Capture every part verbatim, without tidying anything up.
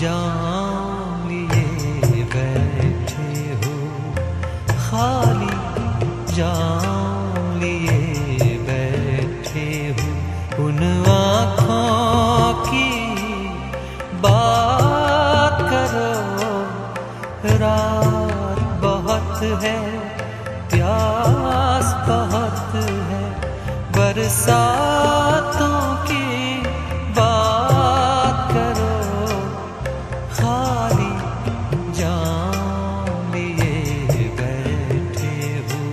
जाम लिए बैठे हो, खाली जाम लिए बैठे हो। उन आँखों की बात करो, रात बहुत है, प्यास बहुत है, बरसातों की बात करो, खाली जाम लिए बैठे हो।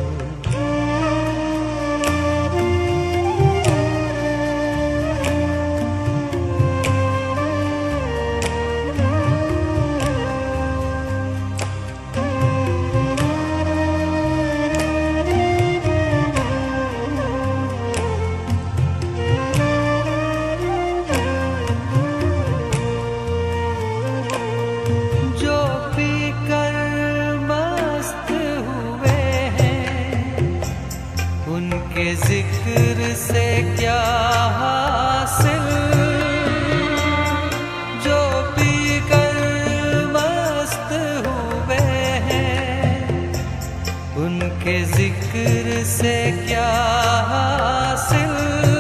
उनके जिक्र से क्या हासिल, जो पीकर मस्त हुए हैं। उनके जिक्र से क्या हासिल,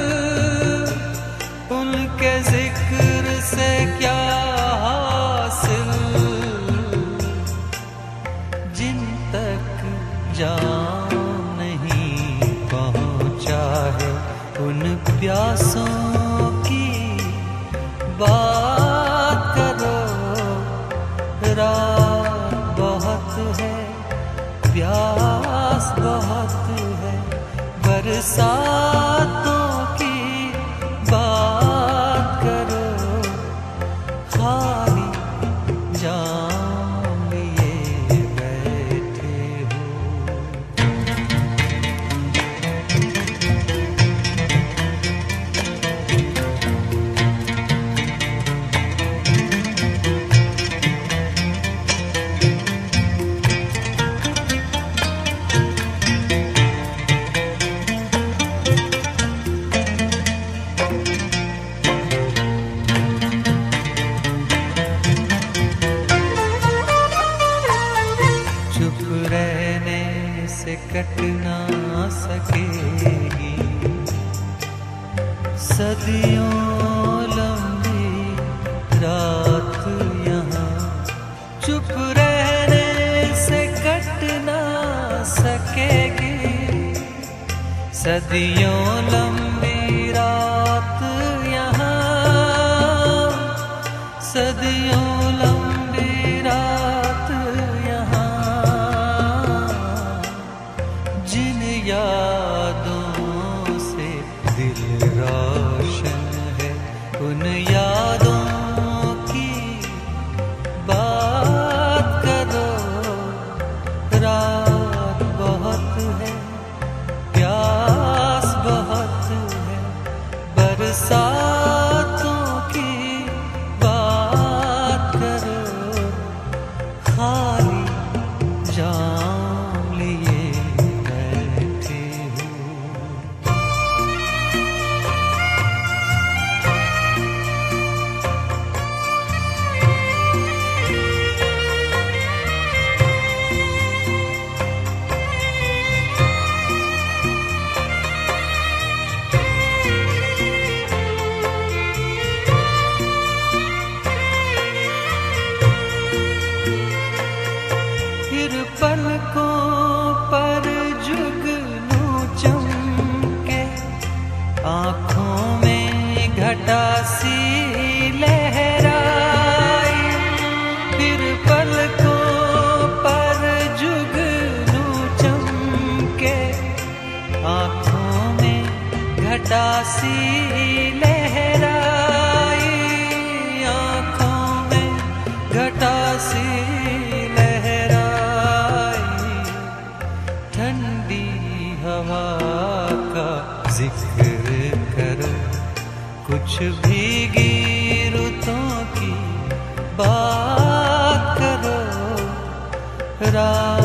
उनके जिक्र से क्या हासिल, जिन तक जान उन प्यासों की बात करो, रात बहुत है, प्यास बहुत है, बरसातों की बात करो, खाली जाम लिए बैठे हो। रहने से कट ना सकेगी सदियों लंबी रात यहाँ, चुप रहने से कट ना सकेगी सदियों लंबी रात यहाँ, सदियों लंबी रात यहाँ। जिन यादों से दिल रोशन है, उन यादों की बात करो, रात बहुत है, प्यास बहुत है, बरसातों की बात करो, खाली जाम लिए बैठे हो। फिर पलकों पर जुगनू चमके, आँखों में घटा सी लहराई। फिर पलकों पर जुगनू चमके, आँखों में घटा सी लहराई, आँखों में घटा सी हवा का जिक्र करो, कुछ भीगी रुतों की बात करो, रात